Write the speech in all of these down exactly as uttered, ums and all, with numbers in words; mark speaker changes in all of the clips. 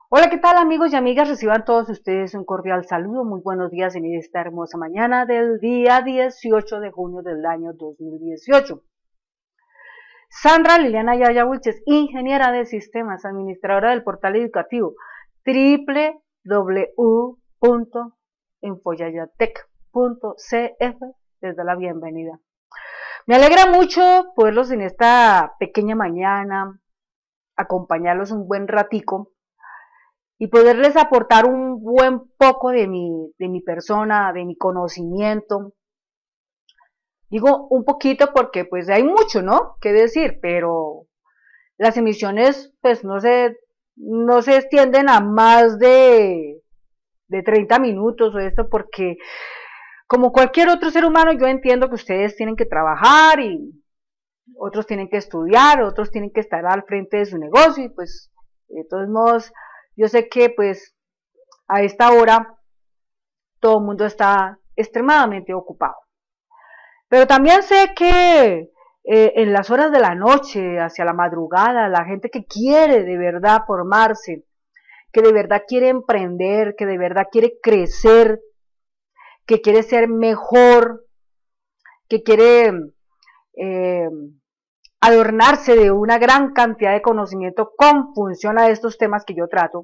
Speaker 1: Hola, ¿qué tal amigos y amigas? Reciban todos ustedes un cordial saludo, muy buenos días en esta hermosa mañana del día dieciocho de junio del año dos mil dieciocho. Sandra Liliana Yaya Wilches, ingeniera de sistemas, administradora del portal educativo doble u doble u doble u punto infoyayatec punto c f, les da la bienvenida. Me alegra mucho poderlos en esta pequeña mañana, acompañarlos un buen ratico y poderles aportar un buen poco de mi, de mi persona, de mi conocimiento. Digo un poquito porque pues hay mucho, ¿no?, que decir, pero las emisiones pues no se, no se extienden a más de, de treinta minutos o esto, porque como cualquier otro ser humano yo entiendo que ustedes tienen que trabajar y otros tienen que estudiar, otros tienen que estar al frente de su negocio y pues de todos modos yo sé que pues a esta hora todo el mundo está extremadamente ocupado. Pero también sé que eh, en las horas de la noche, hacia la madrugada, la gente que quiere de verdad formarse, que de verdad quiere emprender, que de verdad quiere crecer, que quiere ser mejor, que quiere eh, adornarse de una gran cantidad de conocimiento con función a estos temas que yo trato,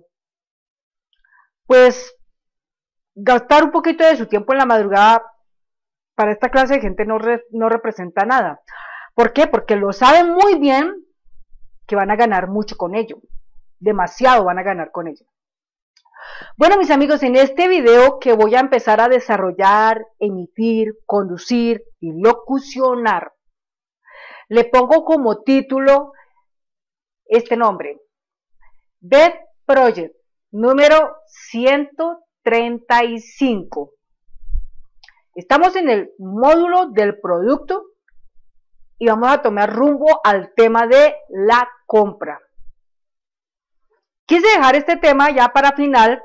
Speaker 1: pues gastar un poquito de su tiempo en la madrugada para esta clase de gente no, re, no representa nada. ¿Por qué? Porque lo saben muy bien que van a ganar mucho con ello, demasiado van a ganar con ello. Bueno, mis amigos, en este video que voy a empezar a desarrollar, emitir, conducir y locucionar, le pongo como título este nombre: B E T Project número ciento treinta y cinco. Estamos en el módulo del producto y vamos a tomar rumbo al tema de la compra. Quise dejar este tema ya para final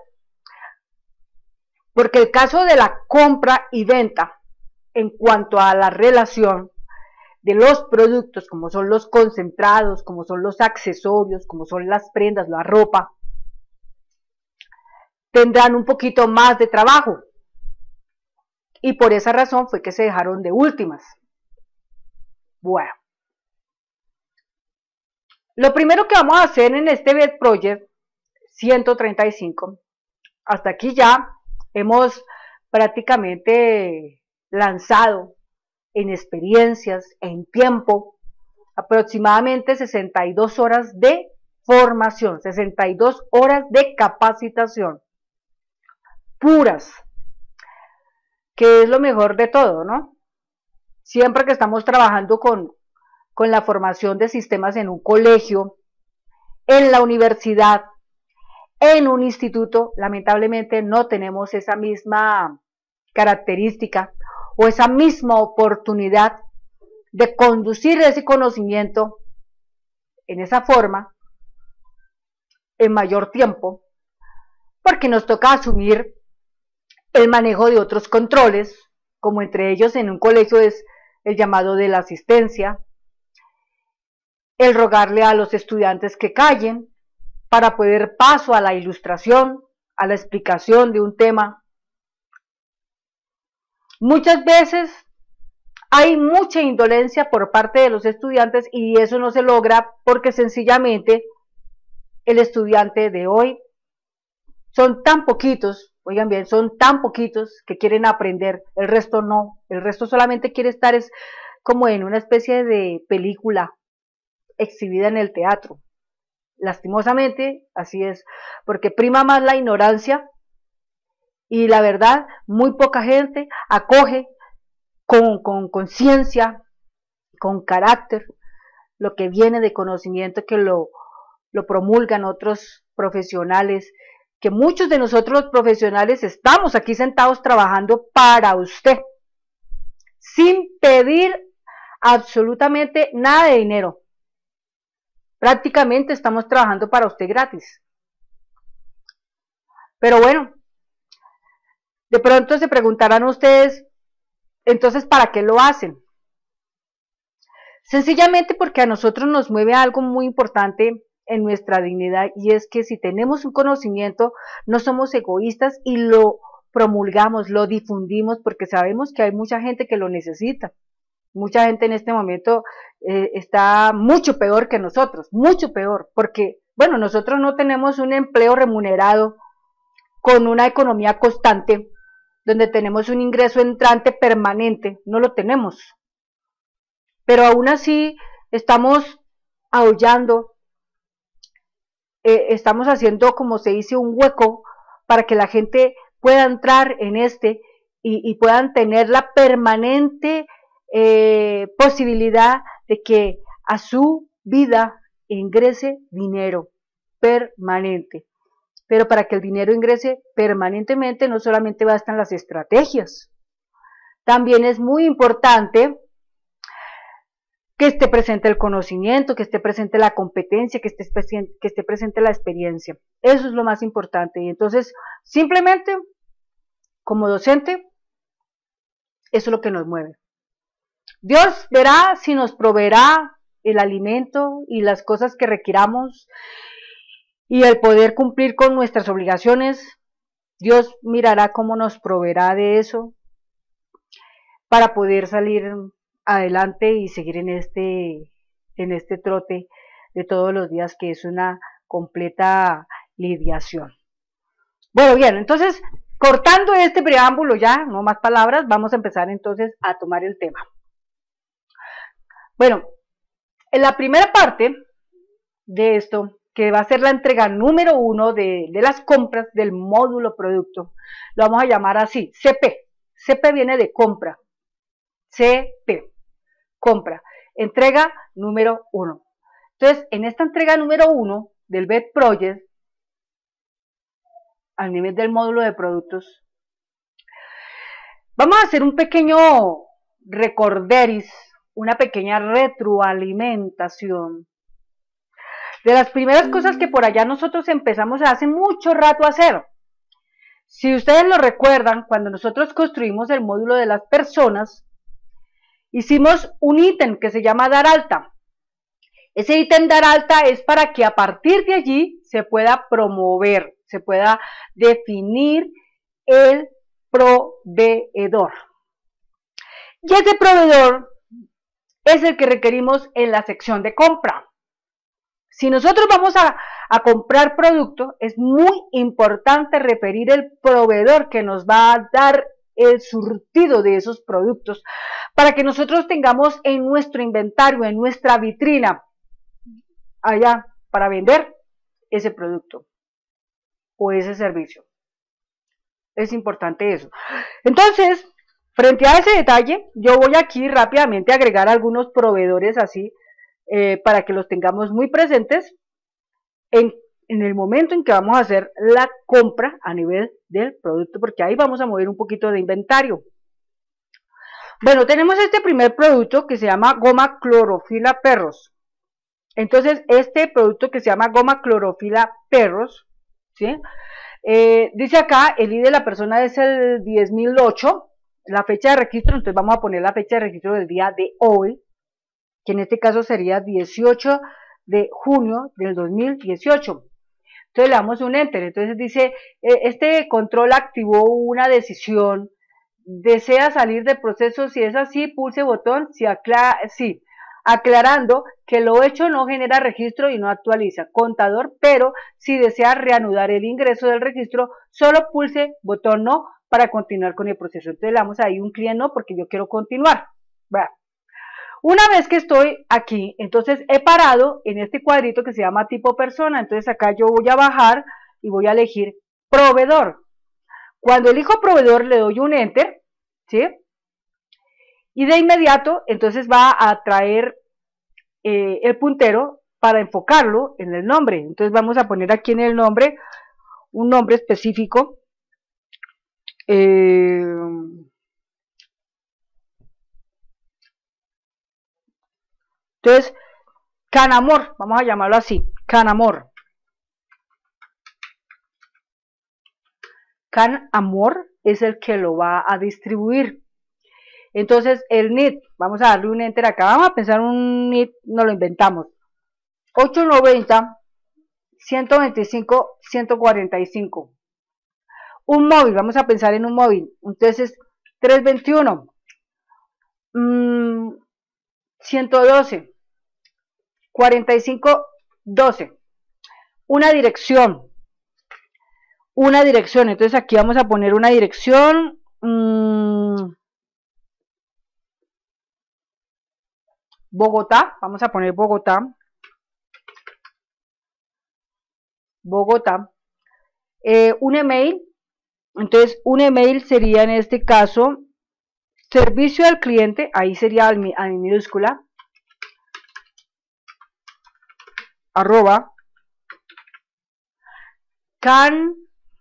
Speaker 1: porque el caso de la compra y venta en cuanto a la relación de los productos, como son los concentrados, como son los accesorios, como son las prendas, la ropa, tendrán un poquito más de trabajo. Y por esa razón fue que se dejaron de últimas. Bueno, lo primero que vamos a hacer en este B E T Project ciento treinta y cinco, hasta aquí ya hemos prácticamente lanzado en experiencias, en tiempo, aproximadamente sesenta y dos horas de formación, sesenta y dos horas de capacitación, puras, que es lo mejor de todo, ¿no? Siempre que estamos trabajando con, con la formación de sistemas en un colegio, en la universidad, en un instituto, lamentablemente no tenemos esa misma característica o esa misma oportunidad de conducir ese conocimiento en esa forma, en mayor tiempo, porque nos toca asumir el manejo de otros controles, como entre ellos en un colegio es el llamado de la asistencia, el rogarle a los estudiantes que callen para poder dar paso a la ilustración, a la explicación de un tema. Muchas veces hay mucha indolencia por parte de los estudiantes y eso no se logra porque sencillamente el estudiante de hoy son tan poquitos, oigan bien, son tan poquitos que quieren aprender, el resto no, el resto solamente quiere estar es como en una especie de película exhibida en el teatro. Lastimosamente, así es, porque prima más la ignorancia y la verdad, muy poca gente acoge con conciencia, con carácter, lo que viene de conocimiento, que lo, lo promulgan otros profesionales, que muchos de nosotros los profesionales estamos aquí sentados trabajando para usted, sin pedir absolutamente nada de dinero. Prácticamente estamos trabajando para usted gratis. Pero bueno, de pronto se preguntarán ustedes, entonces, ¿para qué lo hacen? Sencillamente porque a nosotros nos mueve algo muy importante en nuestra dignidad, y es que si tenemos un conocimiento, no somos egoístas y lo promulgamos, lo difundimos, porque sabemos que hay mucha gente que lo necesita. Mucha gente en este momento eh, está mucho peor que nosotros, mucho peor, porque, bueno, nosotros no tenemos un empleo remunerado con una economía constante, donde tenemos un ingreso entrante permanente, no lo tenemos. Pero aún así estamos aullando, eh, estamos haciendo, como se dice, un hueco para que la gente pueda entrar en este y, y puedan tener la permanente eh, posibilidad de que a su vida ingrese dinero permanente. Pero para que el dinero ingrese permanentemente no solamente bastan las estrategias, también es muy importante que esté presente el conocimiento, que esté presente la competencia, que esté, que esté presente la experiencia. Eso es lo más importante. Y entonces, simplemente, como docente, eso es lo que nos mueve. Dios verá si nos proveerá el alimento y las cosas que requiramos y el poder cumplir con nuestras obligaciones. Dios mirará cómo nos proveerá de eso para poder salir adelante y seguir en este, en este trote de todos los días, que es una completa lidiación. Bueno, bien, entonces, cortando este preámbulo ya, no más palabras, vamos a empezar entonces a tomar el tema. Bueno, en la primera parte de esto, que va a ser la entrega número uno de, de las compras del módulo producto, lo vamos a llamar así, C P. C P viene de compra. C P, compra, entrega número uno. Entonces, en esta entrega número uno del B E D Project, al nivel del módulo de productos, vamos a hacer un pequeño recorderis, una pequeña retroalimentación de las primeras cosas que por allá nosotros empezamos hace mucho rato a hacer. Si ustedes lo recuerdan, cuando nosotros construimos el módulo de las personas, hicimos un ítem que se llama dar alta. Ese ítem dar alta es para que a partir de allí se pueda promover, se pueda definir el proveedor. Y ese proveedor es el que requerimos en la sección de compra. Si nosotros vamos a, a comprar producto, es muy importante referir el proveedor que nos va a dar el surtido de esos productos, para que nosotros tengamos en nuestro inventario, en nuestra vitrina, allá, para vender ese producto o ese servicio. Es importante eso. Entonces, frente a ese detalle, yo voy aquí rápidamente a agregar algunos proveedores así, eh, para que los tengamos muy presentes en, en el momento en que vamos a hacer la compra a nivel del producto, porque ahí vamos a mover un poquito de inventario. Bueno, tenemos este primer producto que se llama goma clorofila perros. Entonces, este producto que se llama goma clorofila perros, ¿sí? Eh, dice acá, el I D de la persona es el diez mil ocho, la fecha de registro, entonces vamos a poner la fecha de registro del día de hoy, que en este caso sería dieciocho de junio del dos mil dieciocho. Entonces le damos un enter, entonces dice, eh, este control activó una decisión, desea salir del proceso, si es así, pulse botón, si aclara, sí, aclarando que lo hecho no genera registro y no actualiza contador, pero si desea reanudar el ingreso del registro, solo pulse botón no para continuar con el proceso. Entonces le damos ahí un clic no porque yo quiero continuar. Bueno, una vez que estoy aquí, entonces he parado en este cuadrito que se llama tipo persona, entonces acá yo voy a bajar y voy a elegir proveedor. Cuando elijo proveedor le doy un enter, ¿sí? Y de inmediato entonces va a traer eh, el puntero para enfocarlo en el nombre. Entonces vamos a poner aquí en el nombre un nombre específico. Eh, entonces, Canamor, vamos a llamarlo así, Canamor. Canamor es el que lo va a distribuir. Entonces, el N I T, vamos a darle un enter acá, vamos a pensar un N I T, no lo inventamos. ochocientos noventa ciento veinticinco, ciento cuarenta y cinco. Un móvil, vamos a pensar en un móvil, entonces trescientos veintiuno, mmm, ciento doce, cuarenta y cinco, doce. Una dirección, una dirección, entonces aquí vamos a poner una dirección, mmm, Bogotá, vamos a poner Bogotá, Bogotá, eh, un email, entonces un email sería en este caso servicio al cliente, ahí sería a mi, a mi minúscula, arroba, can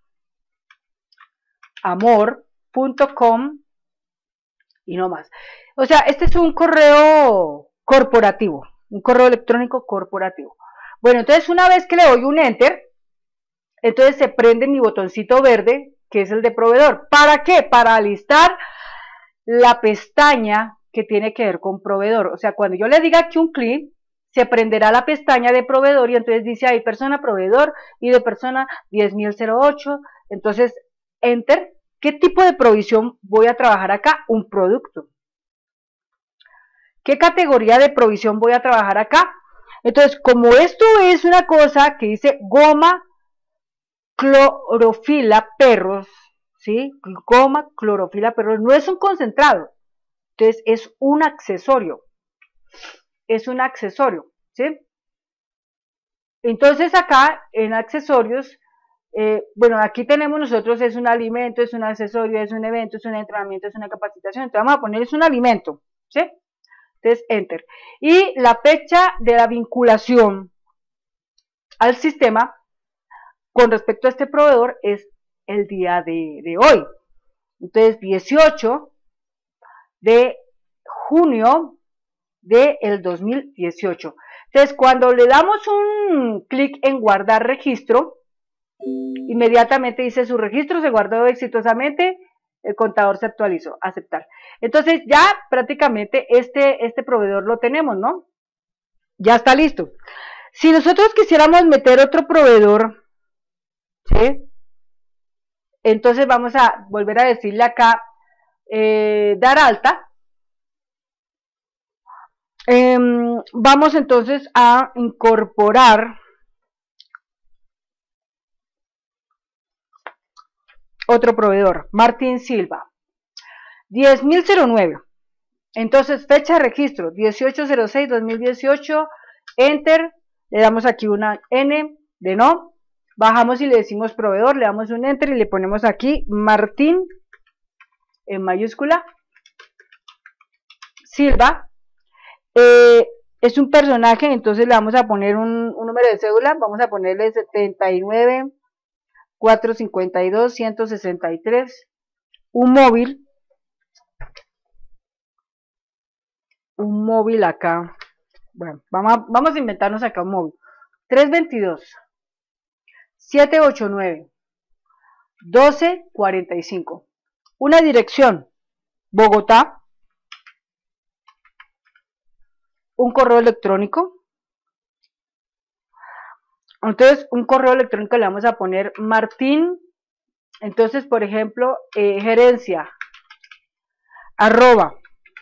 Speaker 1: amor punto com y no más. O sea, este es un correo corporativo, un correo electrónico corporativo. Bueno, entonces una vez que le doy un enter, entonces se prende mi botoncito verde, que es el de proveedor. ¿Para qué? Para alistar la pestaña que tiene que ver con proveedor. O sea, cuando yo le diga aquí un clic, se prenderá la pestaña de proveedor y entonces dice ahí persona proveedor y de persona diez mil ocho. Entonces, enter. ¿Qué tipo de provisión voy a trabajar acá? Un producto. ¿Qué categoría de provisión voy a trabajar acá? Entonces, como esto es una cosa que dice goma clorofila perros, ¿sí? Goma clorofila perros, no es un concentrado, entonces es un accesorio, es un accesorio, ¿sí? Entonces acá en accesorios, eh, bueno, aquí tenemos nosotros, es un alimento, es un accesorio, es un evento, es un entrenamiento, es una capacitación, entonces vamos a poner es un alimento, ¿sí? Entonces, enter. Y la fecha de la vinculación al sistema con respecto a este proveedor es el día de, de hoy. Entonces, dieciocho de junio del dos mil dieciocho. Entonces, cuando le damos un clic en guardar registro, inmediatamente dice su registro se guardó exitosamente, el contador se actualizó, aceptar. Entonces ya prácticamente este, este proveedor lo tenemos, ¿no? Ya está listo. Si nosotros quisiéramos meter otro proveedor, ¿sí? Entonces vamos a volver a decirle acá, eh, dar alta. Eh, vamos entonces a incorporar otro proveedor, Martín Silva, diez mil nueve. Entonces, fecha de registro, dieciocho cero seis dos mil dieciocho, enter, le damos aquí una N de no, bajamos y le decimos proveedor, le damos un enter y le ponemos aquí Martín, en mayúscula, Silva, eh, es un personaje, entonces le vamos a poner un, un número de cédula, vamos a ponerle setenta y nueve, cuatrocientos cincuenta y dos, ciento sesenta y tres, un móvil, un móvil acá, bueno, vamos a, vamos a inventarnos acá un móvil, tres veintidós, siete ochenta y nueve, doce cuarenta y cinco, una dirección, Bogotá, un correo electrónico, entonces un correo electrónico le vamos a poner Martín, entonces por ejemplo, eh, gerencia, arroba,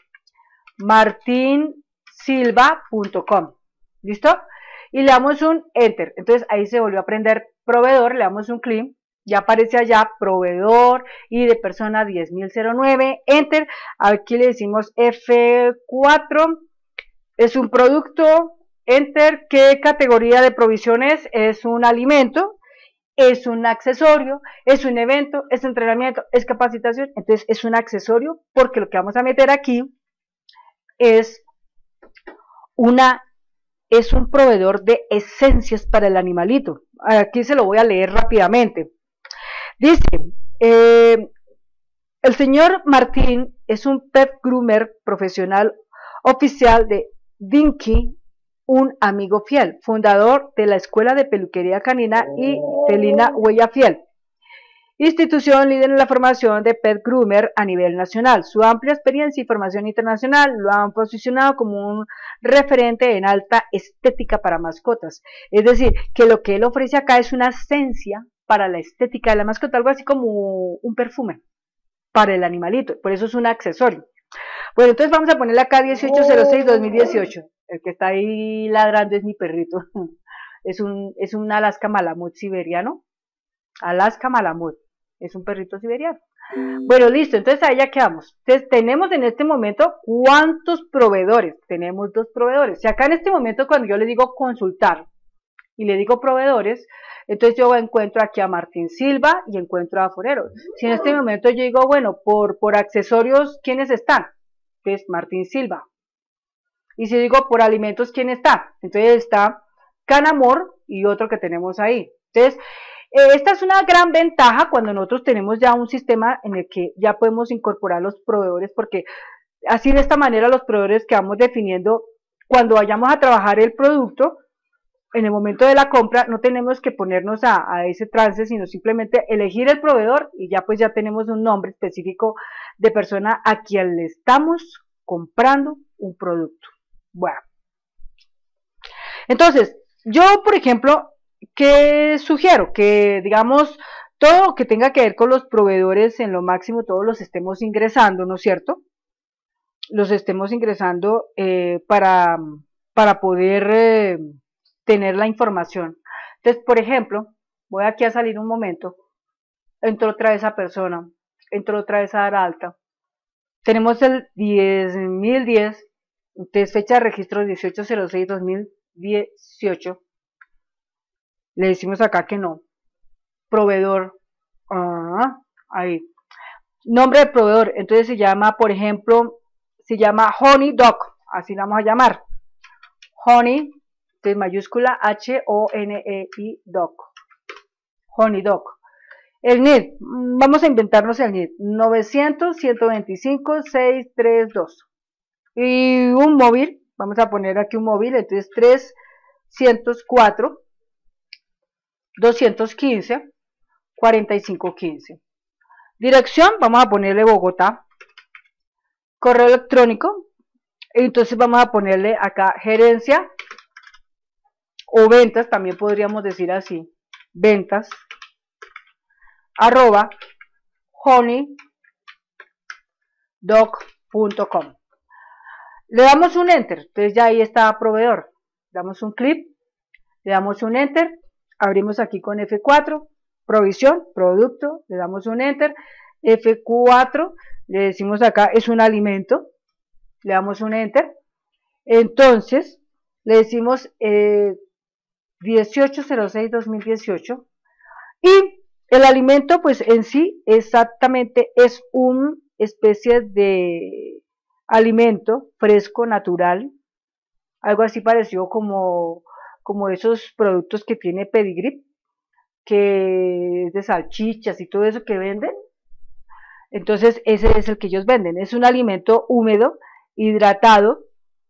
Speaker 1: martinsilva punto com, ¿listo? Y le damos un enter, entonces ahí se volvió a prender proveedor, le damos un clic, ya aparece allá proveedor y de persona diez mil nueve, enter, aquí le decimos F cuatro, es un producto, enter, ¿qué categoría de provisión es? Es un alimento, es un accesorio, es un evento, es entrenamiento, es capacitación, entonces es un accesorio porque lo que vamos a meter aquí es una es un proveedor de esencias para el animalito. Aquí se lo voy a leer rápidamente. Dice, eh, el señor Martín es un pet groomer profesional oficial de Dinky, un amigo fiel, fundador de la Escuela de Peluquería Canina y Felina Huella Fiel. Institución líder en la formación de pet groomer a nivel nacional. Su amplia experiencia y formación internacional lo han posicionado como un referente en alta estética para mascotas. Es decir, que lo que él ofrece acá es una esencia para la estética de la mascota, algo así como un perfume para el animalito, por eso es un accesorio. Bueno, entonces vamos a ponerle acá dieciocho cero seis dos mil dieciocho. El que está ahí ladrando es mi perrito. Es un, es un Alaska Malamut siberiano. Alaska Malamut. Es un perrito siberiano. Bueno, listo, entonces ahí ya quedamos. Entonces tenemos en este momento ¿cuántos proveedores? Tenemos dos proveedores. Si acá en este momento cuando yo le digo consultar y le digo proveedores, entonces yo encuentro aquí a Martín Silva y encuentro a Forero. Si en este momento yo digo, bueno, por, por accesorios, ¿quiénes están? Entonces Martín Silva. Y si digo por alimentos, ¿quién está? Entonces está Canamor y otro que tenemos ahí. Entonces, esta es una gran ventaja cuando nosotros tenemos ya un sistema en el que ya podemos incorporar los proveedores, porque así de esta manera los proveedores que vamos definiendo cuando vayamos a trabajar el producto, en el momento de la compra no tenemos que ponernos a, a ese trance, sino simplemente elegir el proveedor y ya pues ya tenemos un nombre específico de persona a quien le estamos comprando un producto. Bueno, entonces, yo por ejemplo, ¿qué sugiero? Que digamos, todo lo que tenga que ver con los proveedores en lo máximo, todos los estemos ingresando, ¿no es cierto? Los estemos ingresando eh, para, para poder eh, tener la información. Entonces, por ejemplo, voy aquí a salir un momento, entró otra vez esa persona, entró otra vez a dar alta. Tenemos el diez mil diez, entonces fecha de registro dieciocho cero seis dos mil dieciocho. Le decimos acá que no. Proveedor. Ah, ahí. Nombre de proveedor. Entonces se llama, por ejemplo, se llama Honey Dog. Así la vamos a llamar. Honey, entonces mayúscula H O N E I Dog. Honey Dog. El N I D. Vamos a inventarnos el N I D. novecientos, ciento veinticinco, seiscientos treinta y dos. Y un móvil. Vamos a poner aquí un móvil. Entonces trescientos cuatro. doscientos quince, cuarenta y cinco quince. Dirección, vamos a ponerle Bogotá. Correo electrónico, entonces vamos a ponerle acá gerencia o ventas, también podríamos decir así, ventas, arroba honey dog punto com. Le damos un enter, entonces ya ahí está proveedor. Damos un clic, le damos un enter. Abrimos aquí con F cuatro, provisión, producto, le damos un enter, F cuatro, le decimos acá, es un alimento, le damos un enter, entonces, le decimos eh, dieciocho cero seis dos mil dieciocho, y el alimento, pues en sí, exactamente es una especie de alimento fresco, natural, algo así parecido como... como esos productos que tiene Pedigree, que es de salchichas y todo eso que venden. Entonces ese es el que ellos venden, es un alimento húmedo, hidratado,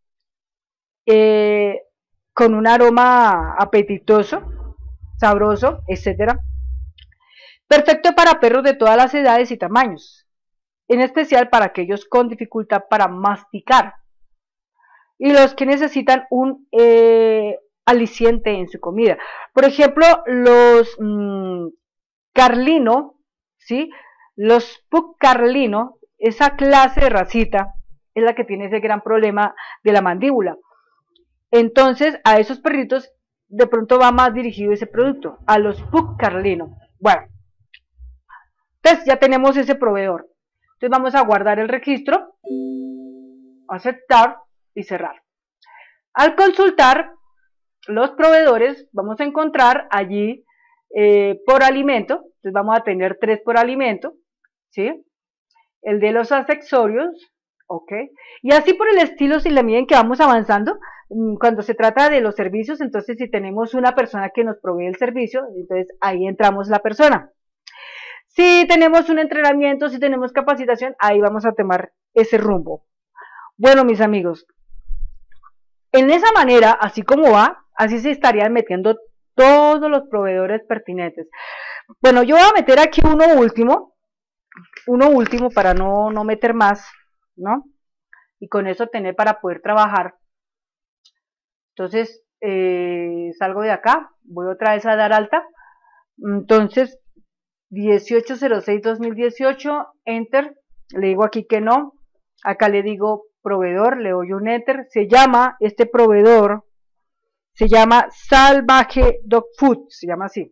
Speaker 1: eh, con un aroma apetitoso, sabroso, etcétera. Perfecto para perros de todas las edades y tamaños, en especial para aquellos con dificultad para masticar y los que necesitan un eh, aliciente en su comida. Por ejemplo, los mmm, Carlino, ¿sí? Los Pug Carlino, esa clase de racita, es la que tiene ese gran problema de la mandíbula. Entonces, a esos perritos, de pronto va más dirigido ese producto, a los Pug Carlino. Bueno, entonces ya tenemos ese proveedor. Entonces vamos a guardar el registro, aceptar y cerrar. Al consultar los proveedores, vamos a encontrar allí eh, por alimento, entonces vamos a tener tres por alimento, ¿sí? El de los accesorios, ok, y así por el estilo, si la miden que vamos avanzando, cuando se trata de los servicios, entonces si tenemos una persona que nos provee el servicio, entonces ahí entramos la persona. Si tenemos un entrenamiento, si tenemos capacitación, ahí vamos a tomar ese rumbo. Bueno, mis amigos, en esa manera, así como va, así se estarían metiendo todos los proveedores pertinentes. Bueno, yo voy a meter aquí uno último, uno último para no, no meter más, ¿no? Y con eso tener para poder trabajar. Entonces, eh, salgo de acá, voy otra vez a dar alta. Entonces, dieciocho cero seis dos mil dieciocho, enter, le digo aquí que no, acá le digo proveedor, le doy un enter, se llama, este proveedor, se llama Salvaje Dog Food, se llama así.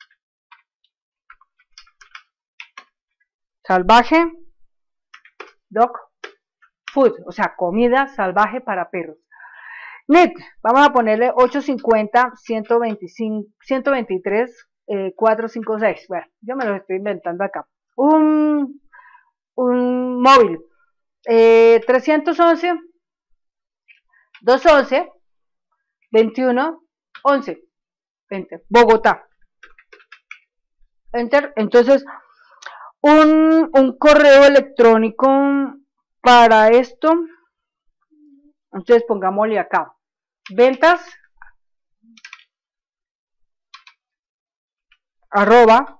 Speaker 1: Salvaje Dog Food, o sea, comida salvaje para perros. Net, vamos a ponerle ochocientos cincuenta, ciento veinticinco, ciento veintitrés, eh, cuatrocientos cincuenta y seis. Bueno, yo me lo estoy inventando acá. Un, un móvil. Eh, trescientos once, doscientos once, veintiuno, once. Enter. Bogotá. Enter. Entonces, un, un correo electrónico para esto. Entonces, pongámosle acá. Ventas arroba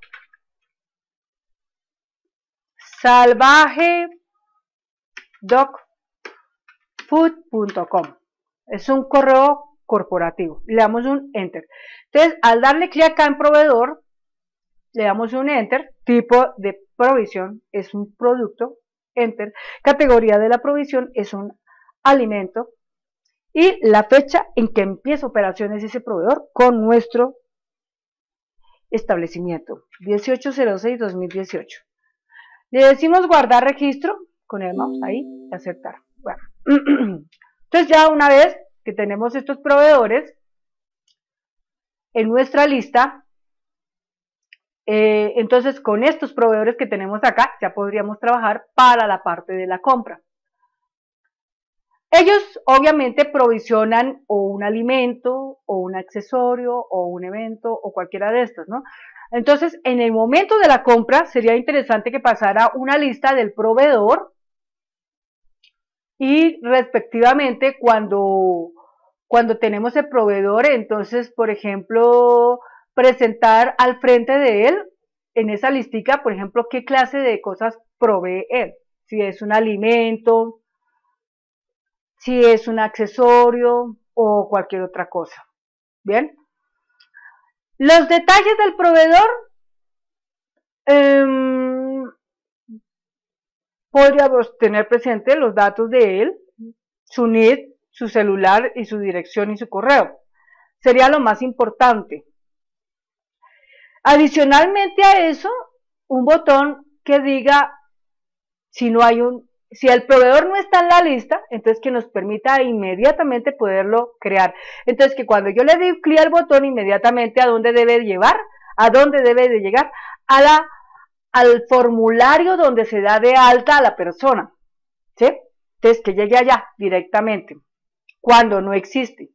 Speaker 1: salvaje dog food punto com. Es un correo corporativo. Le damos un enter. Entonces, al darle clic acá en proveedor, le damos un enter. Tipo de provisión es un producto. Enter. Categoría de la provisión es un alimento. Y la fecha en que empieza operaciones ese proveedor con nuestro establecimiento. dieciocho cero seis dos mil dieciocho. Le decimos guardar registro con el mouse ahí y aceptar. Bueno, entonces ya una vez que tenemos estos proveedores en nuestra lista, eh, entonces con estos proveedores que tenemos acá ya podríamos trabajar para la parte de la compra. Ellos obviamente provisionan o un alimento o un accesorio o un evento o cualquiera de estos, ¿no? Entonces, en el momento de la compra sería interesante que pasara una lista del proveedor y respectivamente cuando, cuando tenemos el proveedor, entonces, por ejemplo, presentar al frente de él en esa listica, por ejemplo, qué clase de cosas provee él. Si es un alimento, si es un accesorio o cualquier otra cosa. Bien. Los detalles del proveedor, eh, podríamos tener presente los datos de él, su N I D, su celular y su dirección y su correo. Sería lo más importante. Adicionalmente a eso, un botón que diga si no hay un Si el proveedor no está en la lista, entonces que nos permita inmediatamente poderlo crear. Entonces que cuando yo le doy clic al botón, inmediatamente a dónde debe llevar, a dónde debe de llegar, a la, al formulario donde se da de alta a la persona, ¿sí? Entonces que llegue allá directamente, cuando no existe.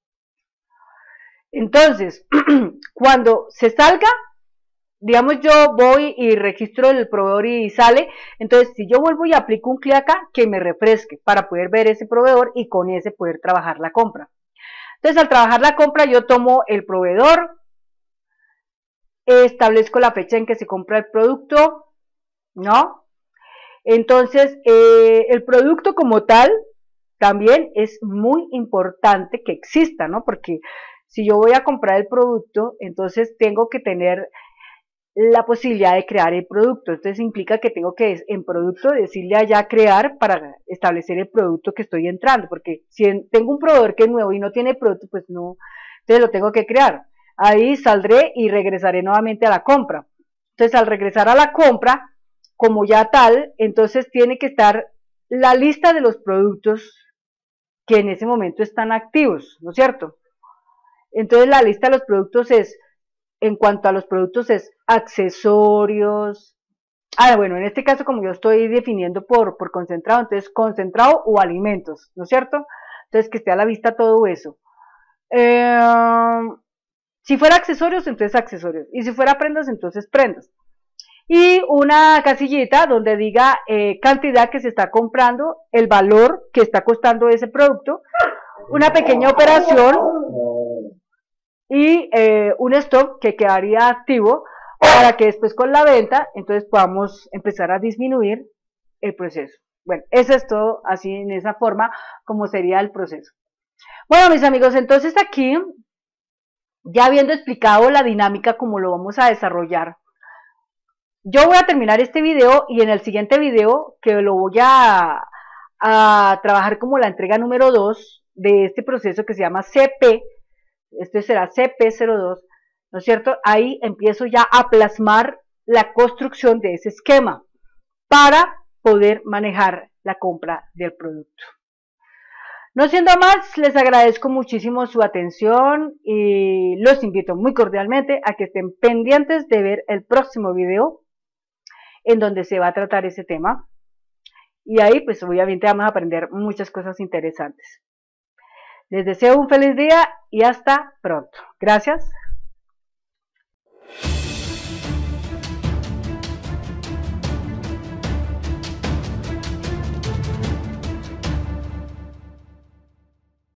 Speaker 1: Entonces, cuando se salga, digamos yo voy y registro el proveedor y sale, entonces si yo vuelvo y aplico un clic acá, que me refresque para poder ver ese proveedor y con ese poder trabajar la compra. Entonces al trabajar la compra yo tomo el proveedor, establezco la fecha en que se compra el producto, ¿no? Entonces eh, el producto como tal también es muy importante que exista, ¿no? Porque si yo voy a comprar el producto, entonces tengo que tener la posibilidad de crear el producto. Entonces implica que tengo que en producto decirle allá crear para establecer el producto que estoy entrando, porque si en, tengo un proveedor que es nuevo y no tiene producto, pues no, entonces lo tengo que crear. Ahí saldré y regresaré nuevamente a la compra. Entonces al regresar a la compra, como ya tal, entonces tiene que estar la lista de los productos que en ese momento están activos, ¿no es cierto? Entonces la lista de los productos es, en cuanto a los productos es accesorios, ah bueno, en este caso como yo estoy definiendo por, por concentrado, entonces concentrado o alimentos, ¿no es cierto? Entonces que esté a la vista todo eso. Eh, si fuera accesorios, entonces accesorios, y si fuera prendas, entonces prendas. Y una casillita donde diga eh, cantidad que se está comprando, el valor que está costando ese producto, una pequeña operación y eh, un stop que quedaría activo para que después con la venta, entonces podamos empezar a disminuir el proceso. Bueno, eso es todo, así en esa forma como sería el proceso. Bueno, mis amigos, entonces aquí, ya habiendo explicado la dinámica, como lo vamos a desarrollar, yo voy a terminar este video y en el siguiente video, que lo voy a, a trabajar como la entrega número dos de este proceso que se llama C P, este será C P cero dos, ¿no es cierto? Ahí empiezo ya a plasmar la construcción de ese esquema para poder manejar la compra del producto. No siendo más, les agradezco muchísimo su atención y los invito muy cordialmente a que estén pendientes de ver el próximo video en donde se va a tratar ese tema. Y ahí pues obviamente vamos a aprender muchas cosas interesantes. Les deseo un feliz día y hasta pronto. Gracias.